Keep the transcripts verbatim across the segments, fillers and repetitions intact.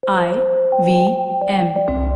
I V M.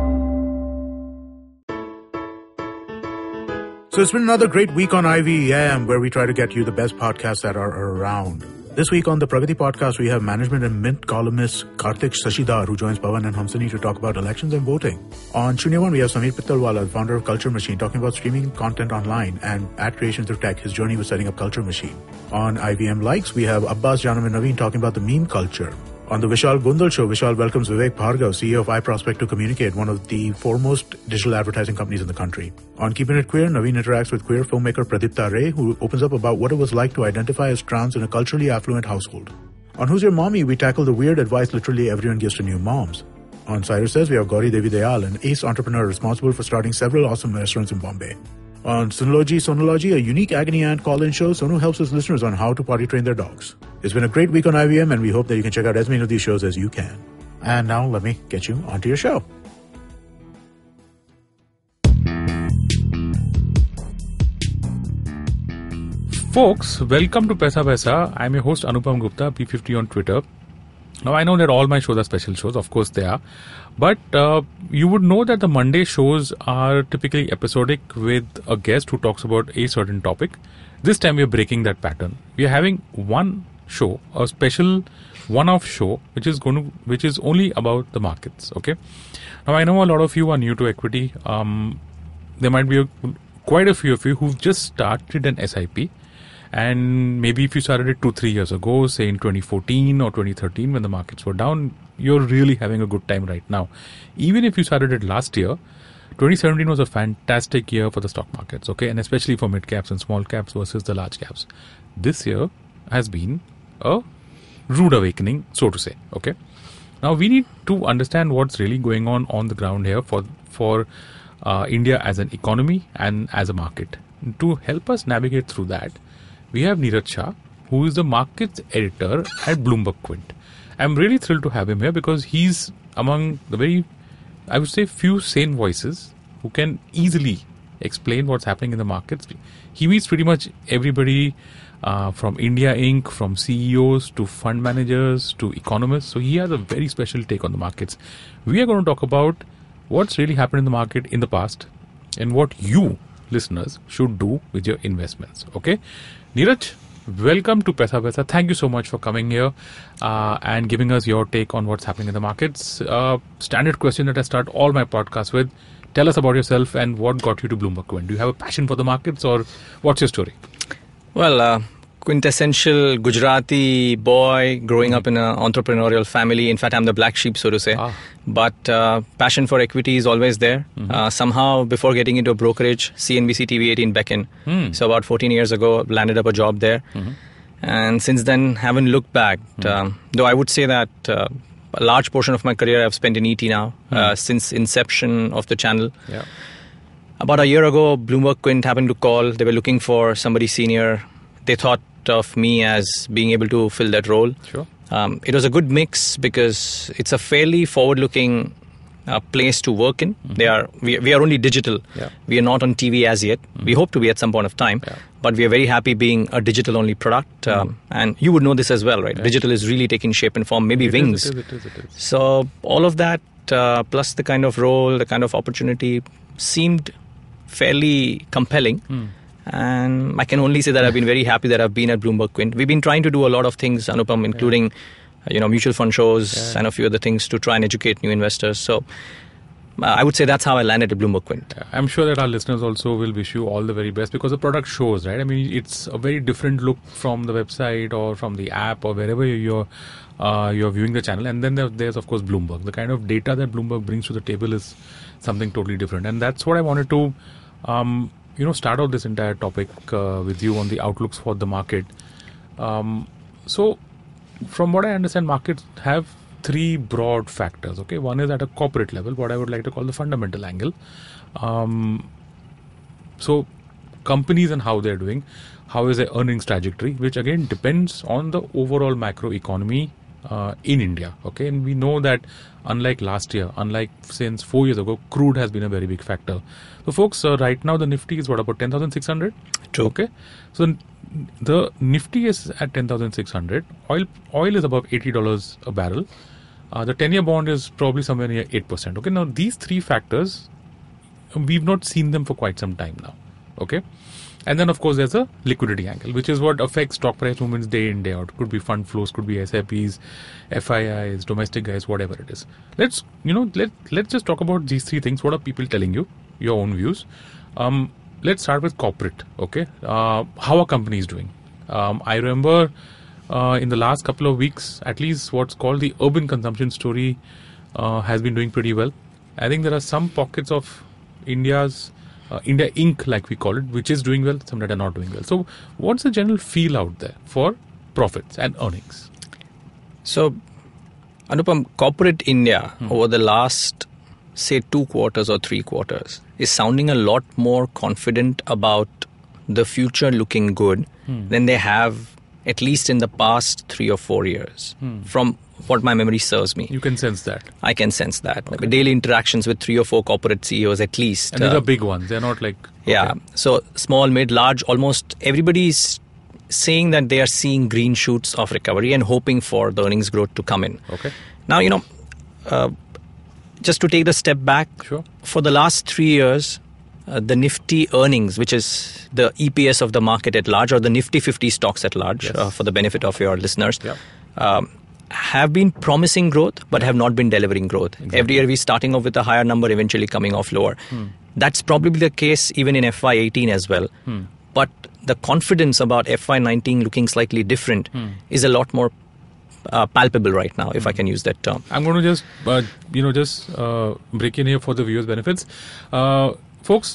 So it's been another great week on I V M where we try to get you the best podcasts that are around. This week on the Pragati podcast, we have management and mint columnist Karthik Sashidhar, who joins Pawan and Hamsani to talk about elections and voting. On Shunya One, we have Sameer Pittalwala, founder of Culture Machine, talking about streaming content online and ad creation through tech, his journey with setting up Culture Machine. On I V M Likes, we have Abbas, Janam and Naveen talking about the meme culture. On the Vishal Gundal show, Vishal welcomes Vivek Bhargav, C E O of iProspect to Communicate, one of the foremost digital advertising companies in the country. On Keeping It Queer, Naveen interacts with queer filmmaker Pradipta Ray, who opens up about what it was like to identify as trans in a culturally affluent household. On Who's Your Mommy, we tackle the weird advice literally everyone gives to new moms. On Cider Says, we have Gauri Devi Dayal, an ace entrepreneur responsible for starting several awesome restaurants in Bombay. On Sonology Sonology, a unique agony aunt call-in show, Sonu helps his listeners on how to potty train their dogs. It's been a great week on I V M, and we hope that you can check out as many of these shows as you can. And now, let me get you onto your show. Folks, welcome to Paisa Vaisa. I'm your host Anupam Gupta, P fifty on Twitter. Now, I know that all my shows are special shows, of course they are. But uh, you would know that the Monday shows are typically episodic with a guest who talks about a certain topic. This time we are breaking that pattern. We are having one show, a special one-off show, which is going to, which is only about the markets. Okay. Now, I know a lot of you are new to equity. Um, there might be a, quite a few of you who've just started an S I P. And maybe if you started it two, three years ago, say in twenty fourteen or twenty thirteen when the markets were down, you're really having a good time right now. Even if you started it last year, twenty seventeen was a fantastic year for the stock markets, okay? And especially for mid caps and small caps versus the large caps. This year has been a rude awakening, so to say, okay? Now we need to understand what's really going on on the ground here for, for uh, India as an economy and as a market. To help us navigate through that, we have Niraj Shah, who is the markets editor at Bloomberg Quint. I'm really thrilled to have him here because he's among the very, I would say, few sane voices who can easily explain what's happening in the markets. He meets pretty much everybody uh, from India Incorporated, from C E Os to fund managers to economists. So he has a very special take on the markets. We are going to talk about what's really happened in the market in the past and what you, listeners, should do with your investments. Okay? Niraj, welcome to Paisa Vaisa. Thank you so much for coming here uh, and giving us your take on what's happening in the markets. Uh, standard question that I start all my podcasts with. Tell us about yourself and what got you to Bloomberg Quint. Do you have a passion for the markets or what's your story? Well, uh, quintessential Gujarati boy growing mm-hmm. up in an entrepreneurial family. In fact, I'm the black sheep, so to say. Ah. But uh, passion for equity is always there. Mm-hmm. Uh, somehow, before getting into a brokerage, C N B C T V eighteen beckoned. Mm. So about fourteen years ago, landed up a job there. Mm-hmm. And since then, haven't looked back. Mm-hmm. Um, though I would say that uh, a large portion of my career I've spent in E T now, mm-hmm. uh, since inception of the channel. Yeah. About a year ago, Bloomberg Quint happened to call. They were looking for somebody senior. They thought of me as being able to fill that role. Sure. Um, it was a good mix because it's a fairly forward-looking uh, place to work in. Mm-hmm. They are we, we are only digital. Yeah. We are not on T V as yet. Mm-hmm. We hope to be at some point of time. Yeah. But we are very happy being a digital-only product. Um, mm-hmm. And you would know this as well, right? Yeah. Digital is really taking shape and form, maybe it wings. Is, it is, it is, it is. So all of that, uh, plus the kind of role, the kind of opportunity, seemed fairly compelling. Mm. And I can only say that I've been very happy that I've been at Bloomberg Quint. We've been trying to do a lot of things, Anupam, including yeah. you know, mutual fund shows yeah. and a few other things to try and educate new investors. So uh, I would say that's how I landed at Bloomberg Quint. Yeah. I'm sure that our listeners also will wish you all the very best because the product shows, right? I mean, it's a very different look from the website or from the app or wherever you're uh, you're viewing the channel. And then there, there's, of course, Bloomberg. The kind of data that Bloomberg brings to the table is something totally different. And that's what I wanted to... Um, you know, start out this entire topic uh, with you on the outlooks for the market. Um, so, from what I understand, markets have three broad factors. Okay, one is at a corporate level, what I would like to call the fundamental angle. Um, so, companies and how they're doing, how is their earnings trajectory, which again depends on the overall macro economy uh, in India. Okay, and we know that unlike last year, unlike since four years ago, crude has been a very big factor. So, folks, uh, right now the Nifty is what, about ten thousand six hundred? True. Okay. So, the Nifty is at ten thousand six hundred. Oil oil is above eighty dollars a barrel. Uh, the ten-year bond is probably somewhere near eight percent. Okay, now these three factors, we've not seen them for quite some time now. Okay, and then of course there's a liquidity angle, which is what affects stock price movements day in, day out. Could be fund flows, could be S I Ps, F I Is, domestic guys, whatever it is. Let's, you know, let, let's just talk about these three things. What are people telling you? Your own views. Um, let's start with corporate. Okay, uh, how are companies doing? Um, I remember uh, in the last couple of weeks, at least what's called the urban consumption story uh, has been doing pretty well. I think there are some pockets of India's uh, India Incorporated, like we call it, which is doing well, some that are not doing well. So what's the general feel out there for profits and earnings? So, Anupam, corporate India Hmm. over the last, say, two quarters or three quarters is sounding a lot more confident about the future looking good Hmm. than they have at least in the past three or four years. Hmm. From what my memory serves me, You can sense that. I can sense that. Okay. Daily interactions with three or four corporate C E Os at least. And these uh, are big ones. They're not like... Yeah. okay. So small, mid, large, almost everybody is saying that they are seeing green shoots of recovery and hoping for the earnings growth to come in. Okay. Now, you know, uh, just to take the step back, Sure. for the last three years, uh, the Nifty earnings, which is the E P S of the market at large, or the Nifty fifty stocks at large, Yes. uh, for the benefit of your listeners, Yeah. um, have been promising growth, but have not been delivering growth. Exactly. Every year we're starting off with a higher number, eventually coming off lower. Hmm. That's probably the case even in F Y eighteen as well. Hmm. But the confidence about F Y nineteen looking slightly different Hmm. is a lot more uh, palpable right now, if I can use that term. I'm going to just, uh, you know, just uh, break in here for the viewers' benefits. Uh, folks,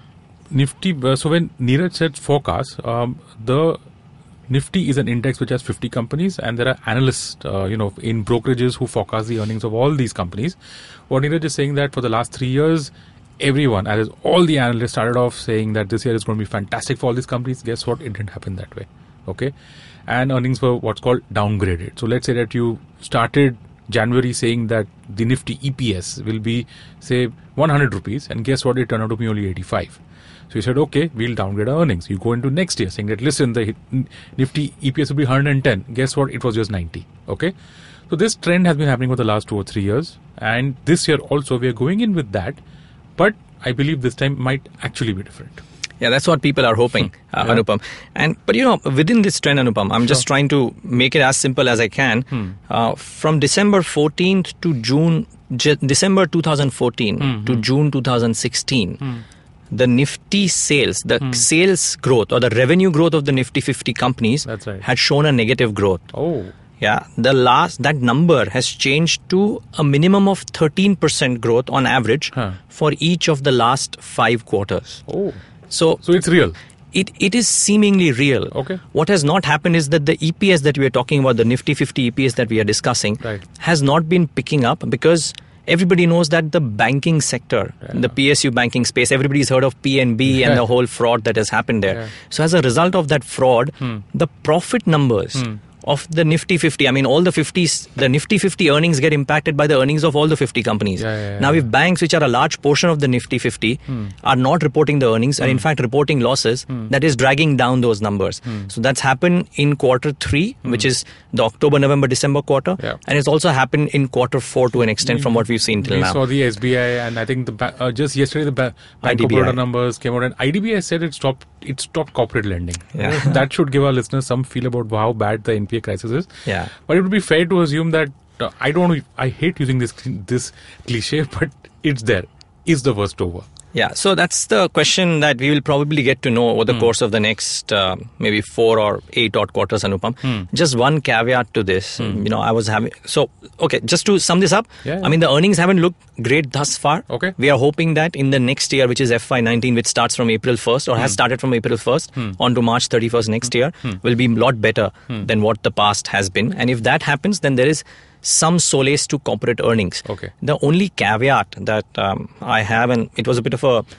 Nifty, uh, so when Niraj said forecast, um, the Nifty is an index which has fifty companies, and there are analysts, uh, you know, in brokerages who forecast the earnings of all these companies. What Niraj is saying that for the last three years, everyone, as all the analysts started off saying that this year is going to be fantastic for all these companies. Guess what? It didn't happen that way. Okay. And earnings were what's called downgraded. So let's say that you started January saying that the Nifty E P S will be, say, one hundred rupees, and guess what? It turned out to be only eighty-five. So you said, okay, we'll downgrade our earnings. You go into next year saying that, listen, the Nifty E P S will be one hundred ten. Guess what? It was just ninety. Okay. So this trend has been happening for the last two or three years. And this year also, we are going in with that. But I believe this time might actually be different. Yeah, that's what people are hoping, uh, Yeah. Anupam. And but you know, within this trend, Anupam, I'm just Sure. trying to make it as simple as I can. Hmm. Uh, from December fourteenth to June, J- December twenty fourteen Hmm, to hmm. June twenty sixteen, Hmm. the Nifty sales, the Hmm. sales growth or the revenue growth of the Nifty fifty companies That's right. had shown a negative growth. Oh, Yeah, the last that number has changed to a minimum of thirteen percent growth on average Huh. for each of the last five quarters. oh. So, So it's real. it, it is seemingly real. Okay. What has not happened is that the E P S that we are talking about, the Nifty fifty E P S that we are discussing, Right. has not been picking up because everybody knows that the banking sector, Yeah. the P S U banking space, everybody's heard of P N B Yeah. and the whole fraud that has happened there. Yeah. So as a result of that fraud, Hmm. the profit numbers Hmm. of the Nifty fifty, I mean all the fifties, the Nifty fifty earnings get impacted by the earnings of all the fifty companies. Yeah, yeah, yeah. Now if banks, which are a large portion of the Nifty fifty, Hmm. are not reporting the earnings and in fact reporting losses, Hmm. that is dragging down those numbers. Hmm. So that's happened in quarter three, which is the October, November, December quarter. Yeah. And it's also happened in quarter four to an extent from what we've seen till We now. saw the S B I, and I think the ba- uh, just yesterday the ba- Bank I D B I. of Baroda numbers came out, and I D B I said it stopped. It stopped corporate lending. Yeah. That should give our listeners some feel about how bad the N P A crisis is. Yeah. But it would be fair to assume that uh, I don't. I hate using this this cliche, but it's there. Is the worst over? Yeah, so that's the question that we will probably get to know over the Hmm. course of the next uh, maybe four or eight odd quarters, Anupam. Hmm. Just one caveat to this. Hmm. You know, I was having... So, okay, just to sum this up, Yeah, yeah. I mean, the earnings haven't looked great thus far. Okay. We are hoping that in the next year, which is F Y nineteen, which starts from April first or has started from April first Hmm. on to March thirty-first next year, Hmm. will be a lot better Hmm. than what the past has been. And if that happens, then there is some solace to corporate earnings. Okay. The only caveat that um, I have, and it was a bit of a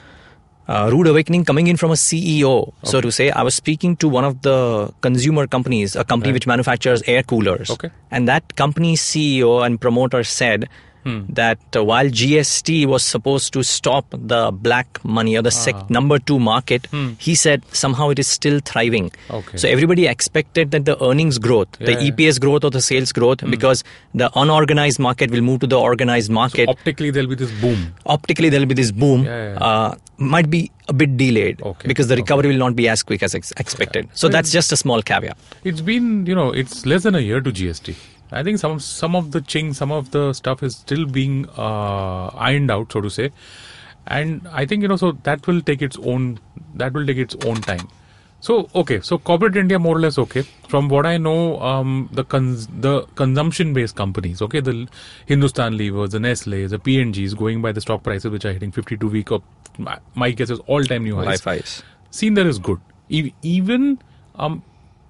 uh, rude awakening coming in from a C E O, so Okay. to say. I was speaking to one of the consumer companies, a company Right. which manufactures air coolers. Okay. And that company's C E O and promoter said hmm. that uh, while G S T was supposed to stop the black money or the sec- ah. number two market, hmm. he said somehow it is still thriving. Okay. So everybody expected that the earnings growth, yeah, the E P S growth or the sales growth, hmm. because the unorganized market will move to the organized market. So optically, there'll be this boom. Optically, there'll be this boom. Yeah, yeah. Uh, might be a bit delayed okay. because the recovery okay. will not be as quick as ex- expected. Yeah. So well, that's just a small caveat. It's been, you know, it's less than a year to G S T. I think some some of the ching, some of the stuff is still being uh, ironed out, so to say, and I think, you know, so that will take its own that will take its own time. So okay, so corporate India more or less okay. From what I know, um, the cons- the consumption based companies, okay, the Hindustan Levers, the Nestle, the P and Gs, going by the stock prices which are hitting fifty-two week of my, my guess is all time new highs. Life highs. Seen there is good. E- even um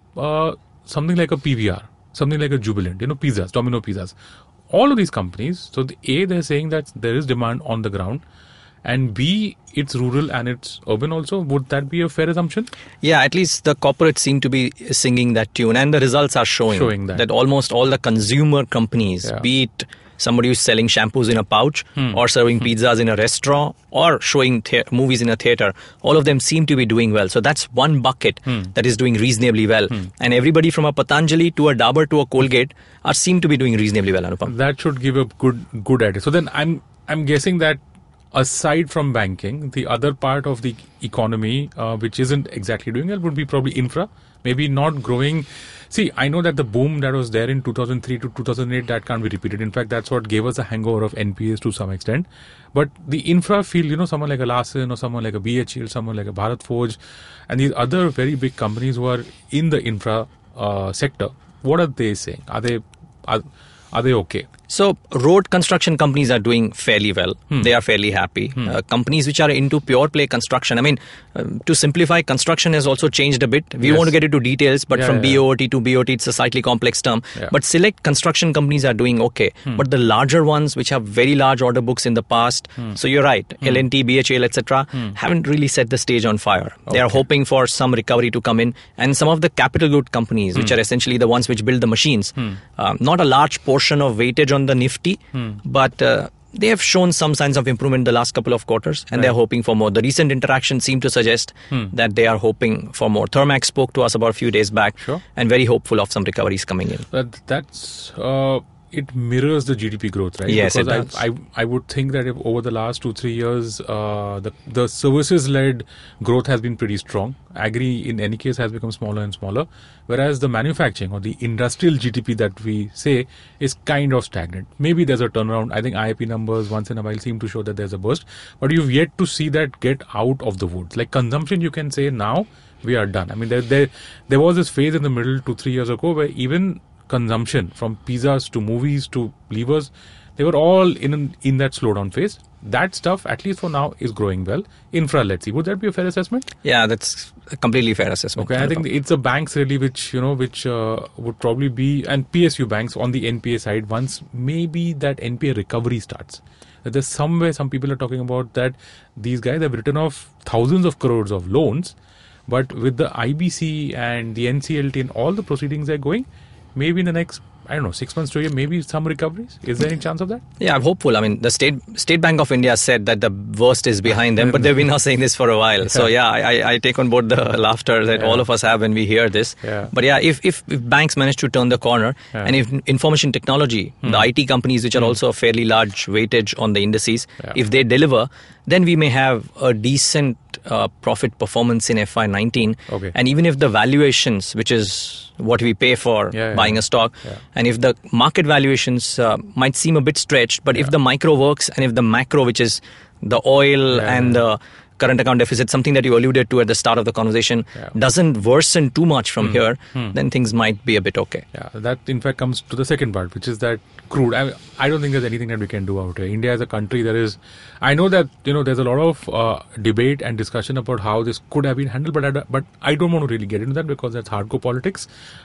uh something like a P V R. Something like a Jubilant, you know, pizzas, Domino pizzas. All of these companies, so the A, they're saying that there is demand on the ground, and B, it's rural and it's urban also. Would that be a fair assumption? Yeah, at least the corporates seem to be singing that tune, and the results are showing, showing that. that almost all the consumer companies, yeah. be it somebody who's selling shampoos in a pouch hmm. or serving hmm. pizzas in a restaurant or showing the- movies in a theater, all of them seem to be doing well. So that's one bucket hmm. that is doing reasonably well. Hmm. And everybody from a Patanjali to a Dabur to a Colgate are seem to be doing reasonably well, Anupam. That should give a good good idea. So then I'm I'm guessing that aside from banking, the other part of the economy uh, which isn't exactly doing well would be probably infra, maybe not growing. See, I know that the boom that was there in two thousand three to two thousand eight, that can't be repeated. In fact, that's what gave us a hangover of N P As to some extent. But the infra field, you know, someone like a Larsen or someone like a B H E L, someone like a Bharat Forge, and these other very big companies who are in the infra uh, sector, what are they saying? Are they are, are they okay? So road construction companies are doing fairly well. Hmm. They are fairly happy. Hmm. Uh, companies which are into pure play construction. I mean, uh, to simplify, construction has also changed a bit. We yes. won't get into details, but yeah, from yeah. B O O T to B O T, it's a slightly complex term. Yeah. But select construction companies are doing okay. Hmm. But the larger ones, which have very large order books in the past, hmm. so you're right, hmm. L and T, B H E L, et cetera, hmm. haven't really set the stage on fire. Okay. They are hoping for some recovery to come in. And some of the capital good companies, hmm. which are essentially the ones which build the machines, hmm. uh, not a large portion of weightage on the Nifty, hmm. but uh, they have shown some signs of improvement the last couple of quarters, and right. they're hoping for more. The recent interactions seem to suggest hmm. that they are hoping for more. Thermax spoke to us about a few days back, sure. and very hopeful of some recoveries coming in. But that's uh, it mirrors the G D P growth, right? Yes, because it does. I, I I would think that if over the last two three years, uh, the the services led growth has been pretty strong. Agri, in any case, has become smaller and smaller, whereas the manufacturing or the industrial G D P that we say is kind of stagnant. Maybe there's a turnaround. I think I I P numbers once in a while seem to show that there's a burst, but you've yet to see that get out of the woods. Like consumption, you can say now we are done. I mean, there there there was this phase in the middle two three years ago where even consumption, from pizzas to movies to levers, they were all in in that slowdown phase. That stuff, at least for now, is growing well. Infra, let's see. Would that be a fair assessment? Yeah, that's a completely fair assessment. Okay, I think it's the banks really which, you know, which uh, would probably be, and P S U banks on the N P A side, once maybe that N P A recovery starts. There's somewhere some people are talking about that these guys have written off thousands of crores of loans, but with the I B C and the N C L T and all the proceedings they're going, maybe in the next, I don't know, six months to a year, maybe some recoveries. Is there any chance of that? Yeah, I'm hopeful. I mean, the State State Bank of India said that the worst is behind them, but they've been now saying this for a while. So yeah, I, I take on board the laughter that yeah. all of us have when we hear this. Yeah. But yeah, if, if, if banks manage to turn the corner, yeah. and if information technology, hmm. the I T companies, which are hmm. also a fairly large weightage on the indices, yeah. if they deliver, then we may have a decent uh, profit performance in F Y nineteen. Okay. And even if the valuations, which is what we pay for yeah, yeah, buying yeah. a stock, yeah. and if the market valuations uh, might seem a bit stretched, but yeah. if the micro works and if the macro, which is the oil yeah, and yeah. the current account deficit, something that you alluded to at the start of the conversation, yeah. doesn't worsen too much from hmm. here, hmm. then things might be a bit okay. Yeah, that in fact comes to the second part, which is that crude. I, I don't think there's anything that we can do out here. India as a country, there is, I know that, you know, there's a lot of uh, debate and discussion about how this could have been handled, but I, but I don't want to really get into that because that's hardcore politics.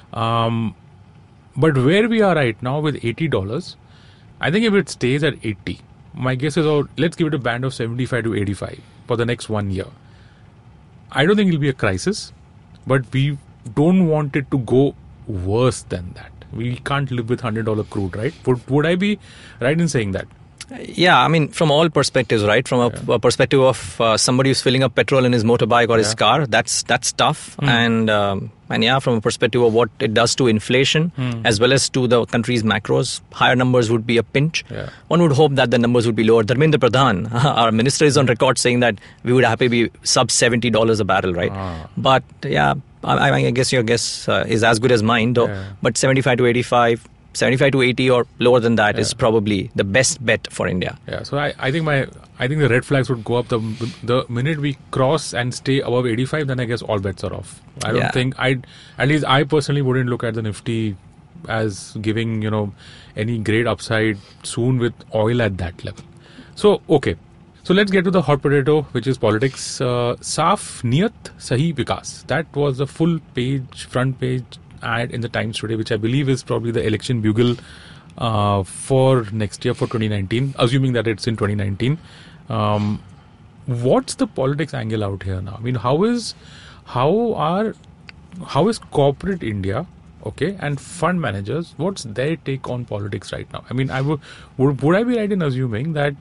Um, but where we are right now with eighty dollars, I think if it stays at eighty, my guess is, oh, let's give it a band of seventy-five to eighty-five for the next one year. I don't think it'll be a crisis, but we don't want it to go worse than that. We can't live with one hundred dollars crude, right? Would, would I be right in saying that? Yeah, I mean, from all perspectives, right? From a, yeah. a perspective of uh, somebody who's filling up petrol in his motorbike or yeah. his car, that's that's tough. Mm. And um, and yeah, from a perspective of what it does to inflation, mm. as well as to the country's macros, higher numbers would be a pinch. Yeah. One would hope that the numbers would be lower. Dharmendra Pradhan, our minister, is on record saying that we would happy be sub seventy dollars a barrel, right? Ah. But yeah, I, I guess your guess uh, is as good as mine, though. Yeah. But seventy-five to eighty-five. seventy-five to eighty or lower than that yeah. is probably the best bet for India. Yeah, so I, I think my I think the red flags would go up the the minute we cross and stay above eighty-five. Then I guess all bets are off. I don't yeah. think I at least I personally wouldn't look at the Nifty as giving you know any great upside soon with oil at that level. So okay, so let's get to the hot potato, which is politics. Uh, Saaf Niyat Sahi Vikas. That was the full page, front page ad in the Times today, which I believe is probably the election bugle uh, for next year, for twenty nineteen, assuming that it's in twenty nineteen. Um, what's the politics angle out here now? I mean, how is how are how is corporate India, okay, and fund managers, what's their take on politics right now? I mean, I would would, would I be right in assuming that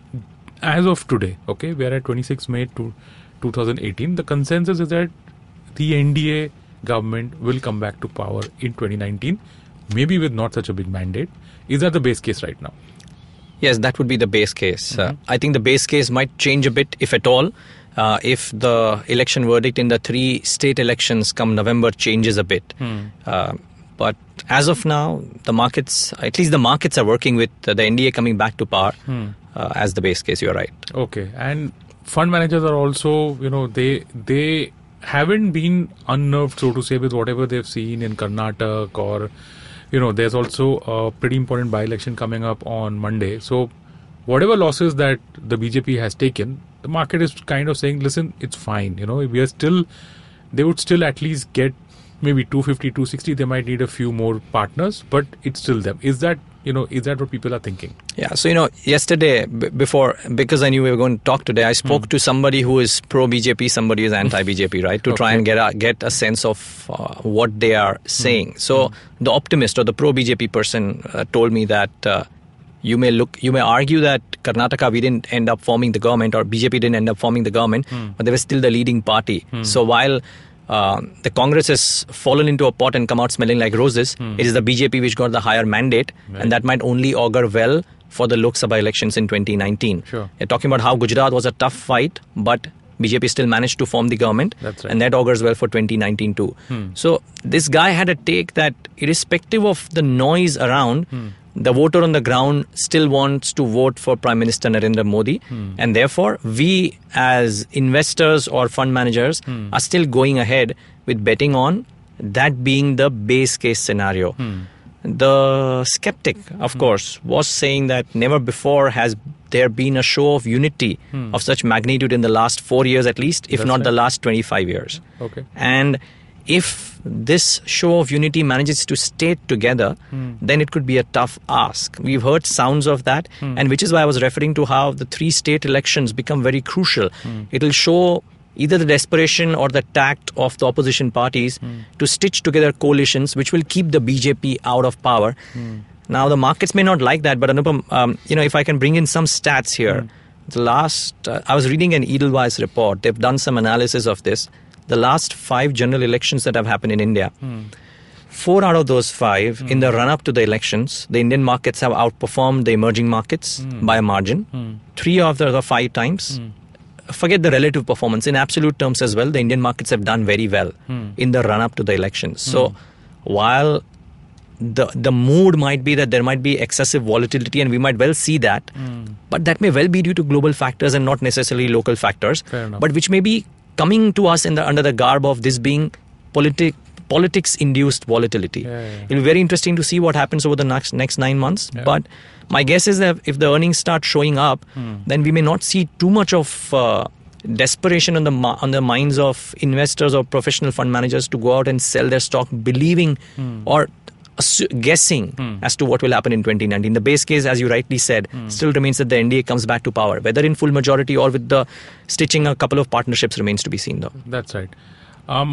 as of today, okay, we are at twenty-sixth May to two thousand eighteen, the consensus is that the N D A government will come back to power in twenty nineteen, maybe with not such a big mandate. Is that the base case right now? Yes, that would be the base case. Mm-hmm. Uh, I think the base case might change a bit, if at all, uh, if the election verdict in the three state elections come November changes a bit. Mm. Uh, but as of now, the markets, at least the markets are working with uh, the N D A coming back to power mm. uh, as the base case. You're right. Okay. And fund managers are also, you know, they they... haven't been unnerved, so to say, with whatever they've seen in Karnataka, or, you know, there's also a pretty important by-election coming up on Monday. So whatever losses that the B J P has taken, the market is kind of saying, listen, it's fine. You know, we are still, they would still at least get maybe two fifty, two sixty. They might need a few more partners, but it's still them. Is that, you know, is that what people are thinking? Yeah. So, you know, yesterday, b- before, because I knew we were going to talk today, I spoke hmm. to somebody who is pro-B J P, somebody who is anti-B J P, right? To okay. try and get a, get a sense of uh, what they are saying. Hmm. So, hmm. the optimist or the pro-B J P person uh, told me that uh, you may look, you may argue that Karnataka, we didn't end up forming the government, or B J P didn't end up forming the government, hmm. but they were still the leading party. Hmm. So, while Uh, the Congress has fallen into a pot and come out smelling like roses, hmm. it is the B J P which got the higher mandate, right. and that might only augur well for the Lok Sabha elections in twenty nineteen. Sure. They're talking about how Gujarat was a tough fight, but B J P still managed to form the government, That's right. and that augurs well for twenty nineteen too. Hmm. So this guy had a take that irrespective of the noise around, hmm. the voter on the ground still wants to vote for Prime Minister Narendra Modi, hmm. and therefore we as investors or fund managers hmm. are still going ahead with betting on that being the base case scenario. Hmm. The skeptic, of hmm. course, was saying that never before has there been a show of unity hmm. of such magnitude in the last four years at least, if That's not right. the last twenty-five years. Okay. And if this show of unity manages to stay together, hmm. then it could be a tough ask. We've heard sounds of that, hmm. and which is why I was referring to how the three state elections become very crucial. Hmm. It'll show either the desperation or the tact of the opposition parties hmm. to stitch together coalitions which will keep the B J P out of power. Hmm. Now, the markets may not like that, but Anupam, um, you know, if I can bring in some stats here, hmm. the last, uh, I was reading an Edelweiss report. They've done some analysis of this. The last five general elections that have happened in India, hmm. four out of those five, hmm. in the run-up to the elections, the Indian markets have outperformed the emerging markets hmm. by a margin. Hmm. Three of the other five times, hmm. forget the relative performance, in absolute terms as well, the Indian markets have done very well hmm. in the run-up to the elections. Hmm. So, while the the mood might be that there might be excessive volatility, and we might well see that, hmm. but that may well be due to global factors and not necessarily local factors, but which may be coming to us in the under the garb of this being politi- politics-induced volatility. Yeah, yeah. It'll be very interesting to see what happens over the next next nine months. Yeah. But my guess is that if the earnings start showing up, hmm. then we may not see too much of uh, desperation on the on the minds of investors or professional fund managers to go out and sell their stock, believing hmm. or guessing hmm. as to what will happen in twenty nineteen. The base case, as you rightly said, hmm. still remains that the N D A comes back to power. Whether in full majority or with the stitching a couple of partnerships remains to be seen, though. That's right. Um,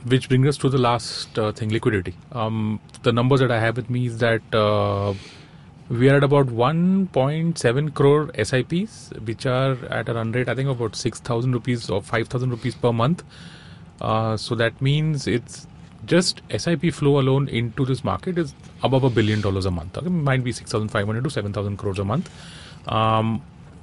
which brings us to the last uh, thing, liquidity. Um, the numbers that I have with me is that uh, we are at about one point seven crore S I Ps, which are at a run rate, I think, of about six thousand rupees or five thousand rupees per month. Uh, so that means it's just S I P flow alone into this market is above a billion dollars a month. Okay? It might be six thousand five hundred to seven thousand crores a month. Um,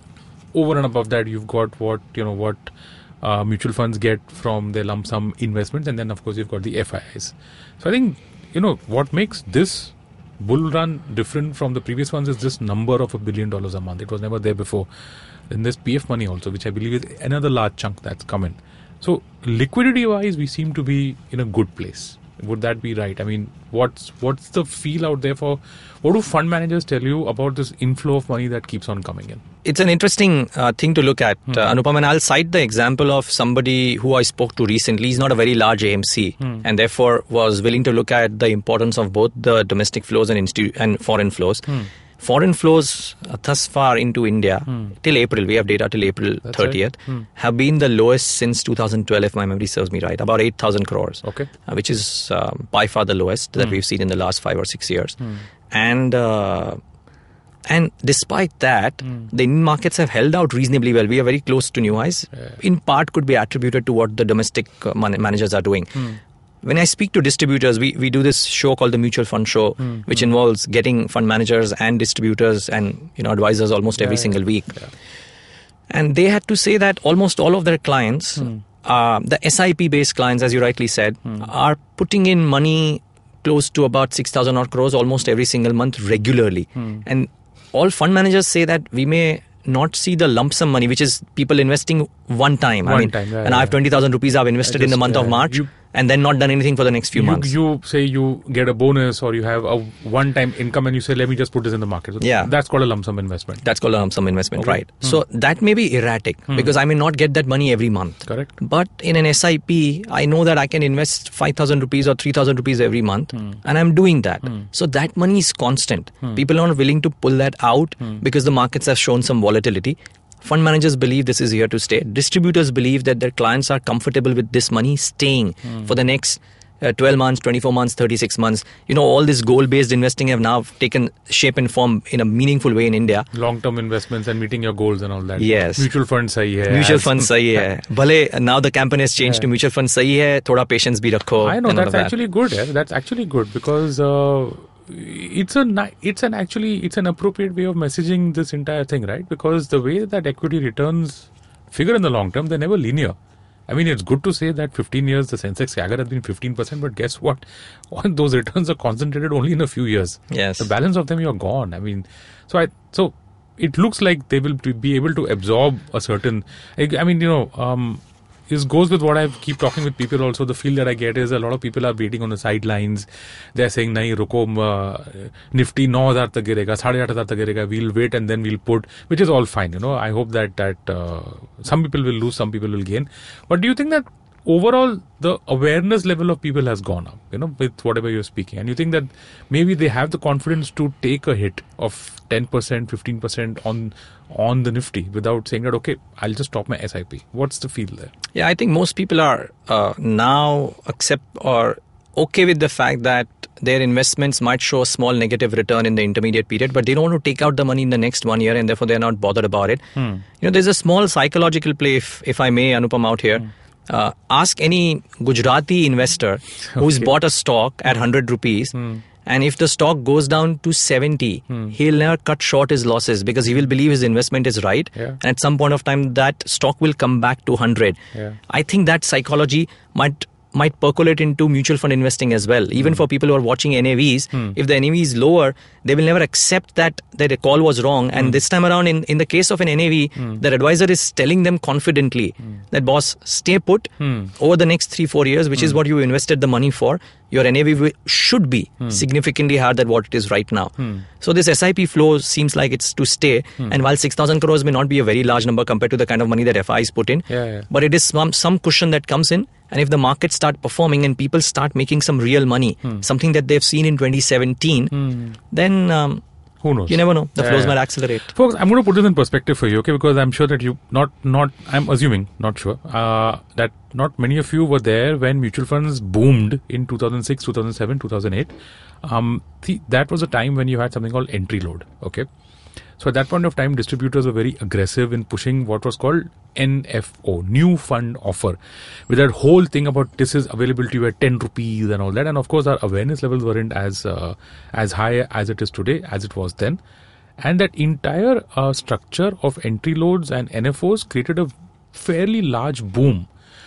over and above that, you've got what, you know, what uh, mutual funds get from their lump sum investments. And then, of course, you've got the F I Is. So I think, you know, what makes this bull run different from the previous ones is this number of a billion dollars a month. It was never there before. Then there's P F money also, which I believe is another large chunk that's come in. So liquidity wise, we seem to be in a good place. Would that be right? I mean, what's what's the feel out there for, what do fund managers tell you about this inflow of money that keeps on coming in? It's an interesting uh, thing to look at, hmm. uh, Anupam, and I'll cite the example of somebody who I spoke to recently. He's not a very large A M C hmm. and therefore was willing to look at the importance of both the domestic flows and, institu- and foreign flows. Hmm. Foreign flows uh, thus far into India, hmm. till April, we have data till April That's thirtieth, right. hmm. have been the lowest since two thousand twelve, if my memory serves me right, about eight thousand crores, okay. uh, which is uh, by far the lowest that hmm. we've seen in the last five or six years. Hmm. And uh, and despite that, hmm. the Indian markets have held out reasonably well. We are very close to new highs. Yeah. In part could be attributed to what the domestic uh, man- managers are doing. Hmm. When I speak to distributors, we, we do this show called the Mutual Fund Show, mm, which mm. involves getting fund managers and distributors and, you know, advisors almost yeah, every yeah, single week. Yeah. And they had to say that almost all of their clients, mm. uh, the S I P-based clients, as you rightly said, mm. are putting in money close to about six thousand odd crores almost every single month regularly. Mm. And all fund managers say that we may not see the lump sum money, which is people investing one time. One I mean, time, yeah, and yeah. I have twenty thousand rupees I've invested just, in the month yeah, of March. You, and then not done anything for the next few you, months. You say you get a bonus or you have a one-time income and you say, let me just put this in the market. So yeah. That's called a lump sum investment. That's called a lump sum investment, okay. right. Hmm. So that may be erratic hmm. because I may not get that money every month. Correct. But in an S I P, I know that I can invest five thousand rupees or three thousand rupees every month hmm. and I'm doing that. Hmm. So that money is constant. Hmm. People are not willing to pull that out hmm. because the markets have shown some volatility. Fund managers believe this is here to stay. Distributors believe that their clients are comfortable with this money staying hmm. for the next uh, twelve months, twenty-four months, thirty-six months. You know, all this goal-based investing have now taken shape and form in a meaningful way in India. Long-term investments and meeting your goals and all that. Yes. Mutual funds sahi hai. Mutual funds sahi hai. Bhale, now the campaign has changed yeah. to mutual funds sahi hai. Thoda patience bhi rakho. I know, that's actually that. good. Yeah. That's actually good because... Uh, It's a it's an actually it's an appropriate way of messaging this entire thing, right? Because the way that equity returns figure in the long term, they're never linear. I mean, it's good to say that fifteen years the Sensex Sagar has been fifteen percent, but guess what? All those returns are concentrated only in a few years. Yes, the balance of them you're gone. I mean, so I so it looks like they will be able to absorb a certain. I mean, you know. Um, This goes with what I keep talking with people also. The feel that I get is a lot of people are waiting on the sidelines. They're saying, nahi, ruko, uh, Nifty nine thousand tak girega, eight thousand five hundred tak girega. We'll wait and then we'll put, which is all fine. You know, I hope that, that uh, some people will lose, some people will gain. But do you think that overall the awareness level of people has gone up, you know, with whatever you're speaking? And you think that maybe they have the confidence to take a hit of ten percent, fifteen percent on on the Nifty without saying that, okay, I'll just stop my S I P. What's the feel there? Yeah, I think most people are uh, now accept or okay with the fact that their investments might show a small negative return in the intermediate period, but they don't want to take out the money in the next one year and therefore they're not bothered about it. Hmm. You know, there's a small psychological play, if, if I may, Anupam, out here. Hmm. Uh, ask any Gujarati investor who's okay. bought a stock at one hundred rupees hmm. and if the stock goes down to seventy, hmm. he'll never cut short his losses because he will believe his investment is right. Yeah. And at some point of time, that stock will come back to one hundred. Yeah. I think that psychology might might percolate into mutual fund investing as well. Even mm. for people who are watching N A Vs, mm. if the N A V is lower, they will never accept that that a call was wrong. And mm. this time around, in, in the case of an N A V, mm. their advisor is telling them confidently mm. that, boss, stay put mm. over the next three, four years, which mm. is what you invested the money for. Your N A V w- should be mm. significantly higher than what it is right now. Mm. So this S I P flow seems like it's to stay. Mm. And while six thousand crores may not be a very large number compared to the kind of money that F I is put in, yeah, yeah. but it is some, some cushion that comes in. And if the markets start performing and people start making some real money, hmm. something that they've seen in twenty seventeen, hmm. then um, Who knows? You never know. The Yeah, flows yeah. might accelerate. Folks, I'm going to put this in perspective for you, okay? Because I'm sure that you not not I'm assuming, not sure, uh, that not many of you were there when mutual funds boomed in two thousand six, two thousand seven, two thousand eight. Um, the, that was a time when you had something called entry load, okay? So at that point of time, distributors were very aggressive in pushing what was called N F O, new fund offer, with that whole thing about this is available to you at ten rupees and all that. And of course, our awareness levels weren't as uh, as high as it is today, as it was then. And that entire uh, structure of entry loads and N F Os created a fairly large boom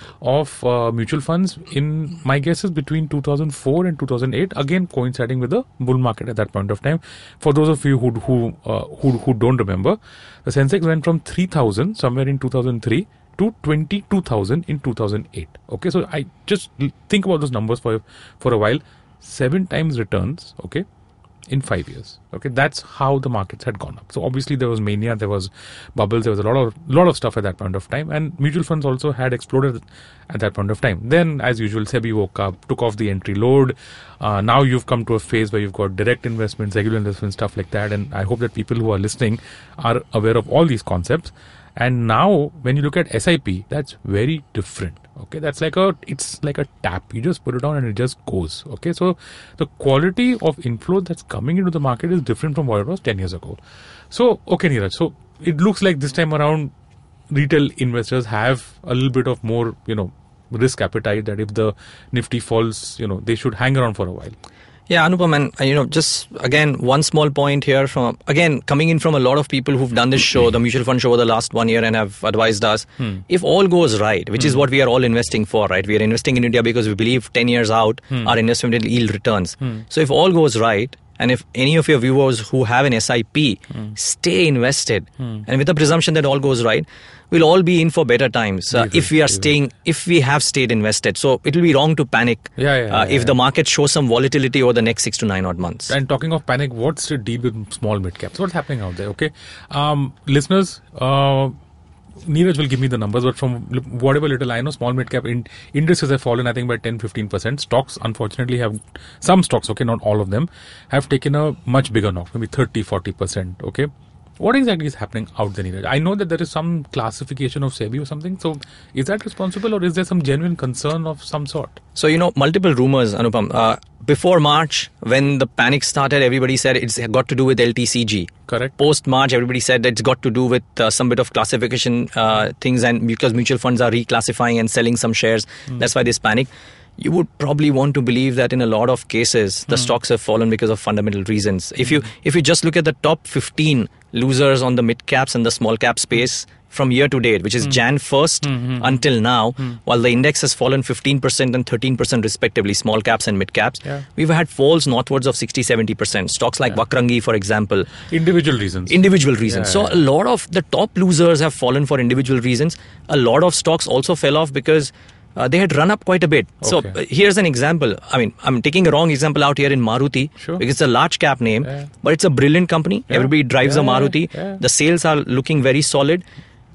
of uh, mutual funds in, my guess is, between two thousand four and two thousand eight, again coinciding with the bull market at that point of time. For those of you who who uh, who, who don't remember, the Sensex went from three thousand somewhere in two thousand three to twenty-two thousand in two thousand eight. Okay, so I just think about those numbers for for a while. Seven times returns, okay, in five years. Okay, that's how the markets had gone up. So obviously there was mania, there was bubbles, there was a lot of lot of stuff at that point of time, and mutual funds also had exploded at that point of time. Then, as usual, SEBI woke up, took off the entry load. Uh, now you've come to a phase where you've got direct investments, regular investments, stuff like that. And I hope that people who are listening are aware of all these concepts. And now, when you look at S I P, that's very different. Okay, that's like a, it's like a tap. You just put it on and it just goes. Okay, so the quality of inflow that's coming into the market is different from what it was ten years ago. So, okay, Niraj, so it looks like this time around, retail investors have a little bit of more, you know, risk appetite, that if the Nifty falls, you know, they should hang around for a while. Yeah, Anupam, and uh, you know, just again, one small point here from, again, coming in from a lot of people who've done this show, the mutual fund show over the last one year and have advised us, hmm. if all goes right, which hmm. is what we are all investing for, right? We are investing in India because we believe ten years out, hmm. our investment will yield returns. Hmm. So if all goes right, and if any of your viewers who have an S I P hmm. stay invested, hmm. and with the presumption that all goes right, we'll all be in for better times uh, if we are staying, if we have stayed invested. So it will be wrong to panic yeah, yeah, uh, yeah, if yeah. the market shows some volatility over the next six to nine odd months. And talking of panic, what's the deal with small mid caps? What's happening out there? Okay, um, listeners, uh, Niraj will give me the numbers, but from whatever little I know, small mid cap in, indices have fallen, I think, by ten to fifteen percent. Stocks, unfortunately, have, some stocks, okay, not all of them, have taken a much bigger knock, maybe thirty to forty percent. Okay. What exactly is happening out there, Niraj? I know that there is some classification of SEBI or something. So is that responsible, or is there some genuine concern of some sort? So, you know, multiple rumors, Anupam. Uh, before March, when the panic started, everybody said it's got to do with L T C G. Correct. Post March, everybody said it's got to do with uh, some bit of classification uh, things, and because mutual funds are reclassifying and selling some shares, mm. that's why this panic. You would probably want to believe that in a lot of cases, the mm. stocks have fallen because of fundamental reasons. Mm. If you if you just look at the top fifteen losers on the mid caps and the small cap space from year to date, which is mm. January first mm-hmm. until now, mm. while the index has fallen fifteen percent and thirteen percent respectively, small caps and mid caps, yeah. we've had falls northwards of sixty to seventy percent. Stocks like yeah. Vakrangi, for example. Individual reasons. Individual reasons. Yeah, so yeah. a lot of the top losers have fallen for individual reasons. A lot of stocks also fell off because Uh, they had run up quite a bit. Okay. So uh, here's an example. I mean, I'm taking a wrong example out here in Maruti sure. because it's a large cap name, yeah. but it's a brilliant company. Yeah. Everybody drives yeah, a Maruti. Yeah. The sales are looking very solid.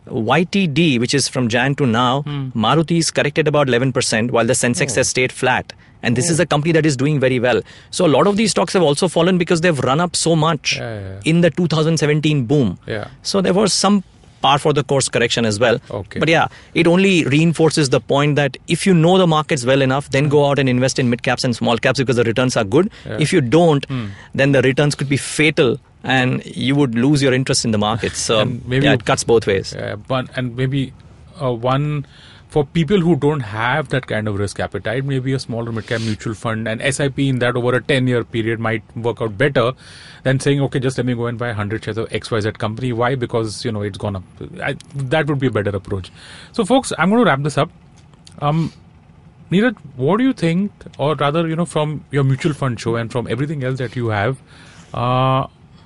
Y T D, which is from Jan to now, hmm. Maruti is corrected about eleven percent while the Sensex oh. has stayed flat. And this oh. is a company that is doing very well. So a lot of these stocks have also fallen because they've run up so much yeah, yeah, yeah. in the two thousand seventeen boom. Yeah. So there was some par for the course correction as well. Okay. But yeah, it only reinforces the point that if you know the markets well enough, then go out and invest in mid caps and small caps because the returns are good. Yeah. If you don't, hmm. then the returns could be fatal and you would lose your interest in the markets. So maybe yeah, it cuts both ways. Yeah, but and maybe uh, one for people who don't have that kind of risk appetite, maybe a smaller mid-cap mutual fund and S I P in that over a ten-year period might work out better than saying, okay, just let me go and buy one hundred shares of X Y Z company. Why? Because, you know, it's gone up. I, that would be a better approach. So, folks, I'm going to wrap this up. Um, Niraj, what do you think, or rather, you know, from your mutual fund show and from everything else that you have, uh,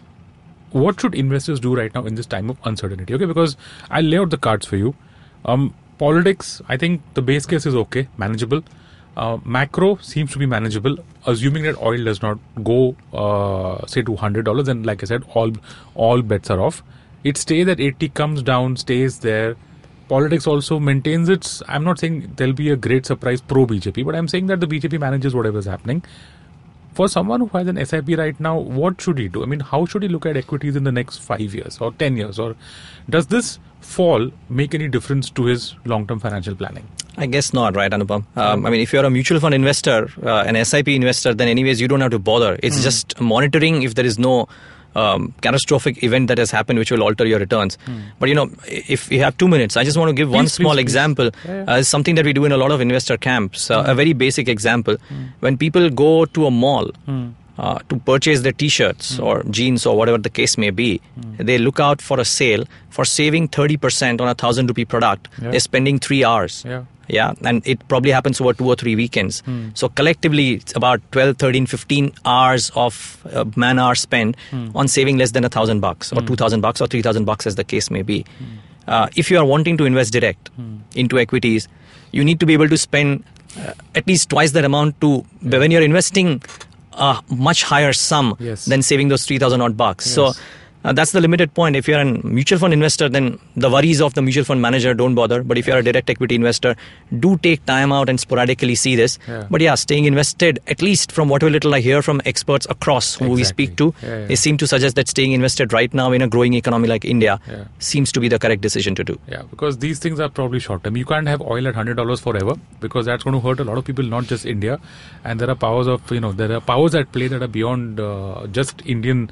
what should investors do right now in this time of uncertainty? Okay, because I'll lay out the cards for you. Um, Politics, I think the base case is okay, manageable. Uh, macro seems to be manageable, assuming that oil does not go, uh, say, to one hundred dollars. And like I said, all all bets are off. It stays at eighty, comes down, stays there. Politics also maintains its, I'm not saying there'll be a great surprise pro-B J P, but I'm saying that the B J P manages whatever is happening. for someone who has an S I P right now, what should he do? I mean, how should he look at equities in the next five years or ten years? Or does this fall make any difference to his long-term financial planning? I guess not, right, Anupam? Um, I mean, if you're a mutual fund investor, uh, an S I P investor, then anyways, you don't have to bother. It's mm. just monitoring if there is no um, catastrophic event that has happened which will alter your returns. Mm. But, you know, if you have two minutes, I just want to give please, one small please, example. Please. Yeah, yeah. Uh, something that we do in a lot of investor camps. Uh, mm. A very basic example. Mm. When people go to a mall, mm. Uh, to purchase their t-shirts mm. or jeans or whatever the case may be, mm. they look out for a sale. For saving thirty percent on a thousand rupee product, yeah. they're spending three hours. Yeah. Yeah, and it probably happens over two or three weekends. Mm. So collectively, it's about twelve, thirteen, fifteen hours of uh, man hour spent mm. on saving less than a thousand bucks or mm. two thousand bucks or three thousand bucks as the case may be. Mm. Uh, if you are wanting to invest direct mm. into equities, you need to be able to spend uh, at least twice that amount to, yeah. when you're investing a much higher sum yes. than saving those three thousand odd bucks. Yes. So uh, that's the limited point. If you're a mutual fund investor, then the worries of the mutual fund manager don't bother. But if you're a direct equity investor, do take time out and sporadically see this. Yeah. But yeah, staying invested, at least from whatever little I hear from experts across who exactly. we speak to, yeah, yeah. they seem to suggest that staying invested right now in a growing economy like India yeah. seems to be the correct decision to do. Yeah, because these things are probably short term. You can't have oil at one hundred dollars forever because that's going to hurt a lot of people, not just India. And there are powers of, you know, there are powers at play that are beyond uh, just Indian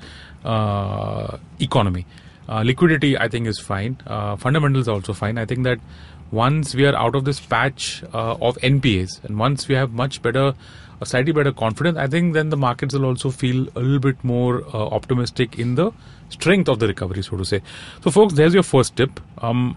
uh, economy. Uh, liquidity, I think, is fine. Uh, fundamentals are also fine. I think that once we are out of this patch uh, of N P As and once we have much better, a slightly better confidence, I think then the markets will also feel a little bit more uh, optimistic in the strength of the recovery, so to say. So, folks, there's your first tip. Um,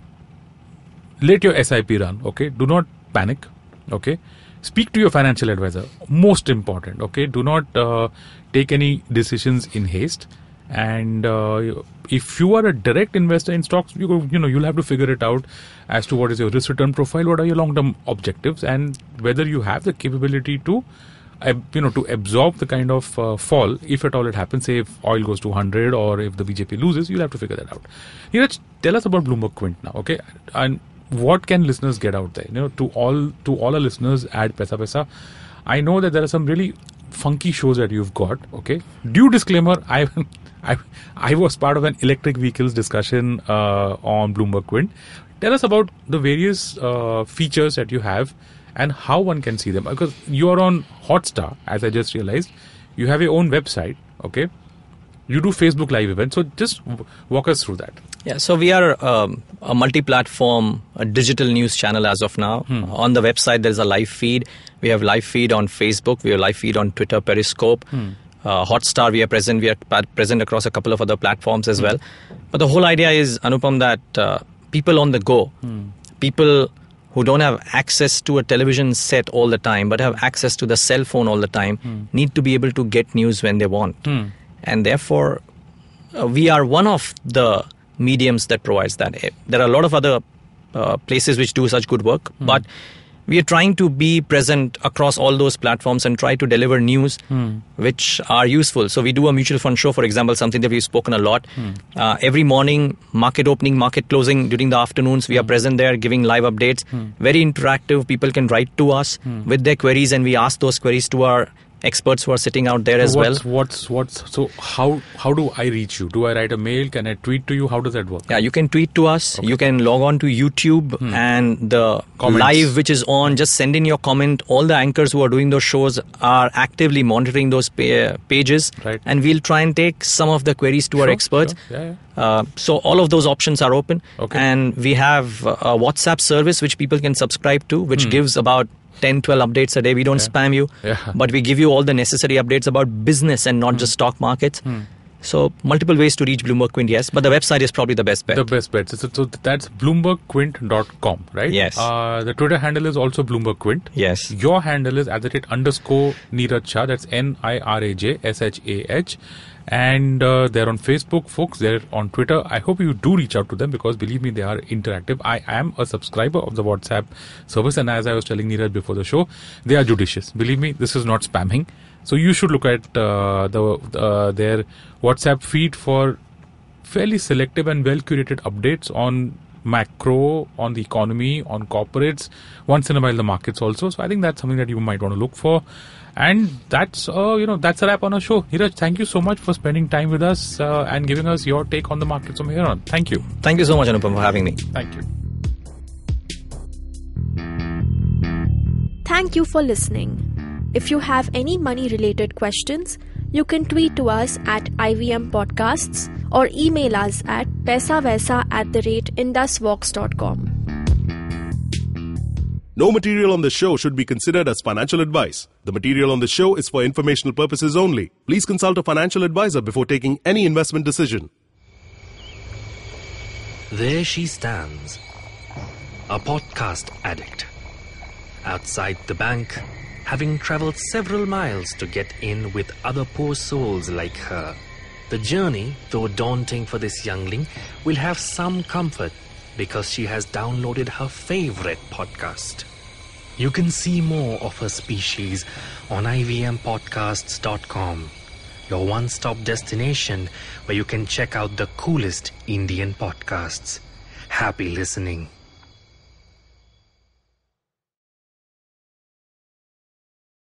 let your S I P run, okay? Do not panic, okay? Speak to your financial advisor. Most important, okay? Do not uh, take any decisions in haste. And uh, if you are a direct investor in stocks, you you know you'll have to figure it out as to what is your risk return profile, what are your long term objectives, and whether you have the capability to, uh, you know, to absorb the kind of uh, fall if at all it happens. Say if oil goes to one hundred or if the B J P loses, you'll have to figure that out. Niraj, tell us about Bloomberg Quint now, okay? And what can listeners get out there? You know, to all to all our listeners at Paisa Paisa, I know that there are some really funky shows that you've got, okay? Due disclaimer, I I I was part of an electric vehicles discussion uh, on Bloomberg Quint. Tell us about the various uh, features that you have and how one can see them. Because you are on Hotstar, as I just realized. You have your own website, okay? You do Facebook Live events. So just w- walk us through that. Yeah, so we are um, a multi-platform a digital news channel as of now. Hmm. On the website, there is a live feed. We have live feed on Facebook. We have live feed on Twitter, Periscope. Hmm. Uh, Hotstar, we are present. We are pa- present across a couple of other platforms as mm. well. But the whole idea is, Anupam, that uh, people on the go, mm. people who don't have access to a television set all the time, but have access to the cell phone all the time, mm. need to be able to get news when they want. Mm. And therefore, uh, we are one of the mediums that provides that. There are a lot of other uh, places which do such good work, mm. but we are trying to be present across all those platforms and try to deliver news hmm. which are useful. So we do a mutual fund show, for example, something that we've spoken a lot. Hmm. Uh, every morning, market opening, market closing, during the afternoons, we hmm. are present there giving live updates. Hmm. Very interactive. People can write to us hmm. with their queries and we ask those queries to our experts who are sitting out there so as what's, well. What's, what's, so how, how do I reach you? Do I write a mail? Can I tweet to you? How does that work? Yeah, you can tweet to us. Okay. You can log on to YouTube hmm. and the Comments. live which is on, just send in your comment. All the anchors who are doing those shows are actively monitoring those pa- pages. Right. And we'll try and take some of the queries to sure, our experts. Sure. Yeah, yeah. Uh, so all of those options are open. Okay. And we have a WhatsApp service which people can subscribe to, which hmm. gives about ten, twelve updates a day. We don't yeah. spam you, yeah. but we give you all the necessary updates about business and not mm. just stock markets. Mm. So multiple ways to reach Bloomberg Quint, yes, but the website is probably the best bet. The best bet. So, so that's bloomberg quint dot com, right? Yes. Uh, the Twitter handle is also Bloomberg Quint. Yes. Your handle is at the rate underscore Niraj Shah. That's N I R A J S H A H. And uh, they're on Facebook, folks. They're on Twitter. I hope you do reach out to them because believe me, they are interactive. I am a subscriber of the WhatsApp service, and as I was telling Niraj before the show, they are judicious. Believe me, this is not spamming. So you should look at uh, the uh, their WhatsApp feed for fairly selective and well curated updates on macro, on the economy, on corporates, once in a while the markets also. So I think that's something that you might want to look for. And that's, uh, you know, that's a wrap on our show. Niraj, thank you so much for spending time with us uh, and giving us your take on the markets from here on. Thank you. Thank you so much, Anupam, for having me. Thank you. Thank you for listening. If you have any money-related questions, you can tweet to us at I V M Podcasts or email us at paisavaisa at the rate indusvox dot com. No material on this show should be considered as financial advice. The material on this show is for informational purposes only. Please consult a financial advisor before taking any investment decision. There she stands, a podcast addict. Outside the bank, having traveled several miles to get in with other poor souls like her. The journey, though daunting for this youngling, will have some comfort because she has downloaded her favorite podcast. You can see more of her species on I V M podcasts dot com, your one-stop destination where you can check out the coolest Indian podcasts. Happy listening.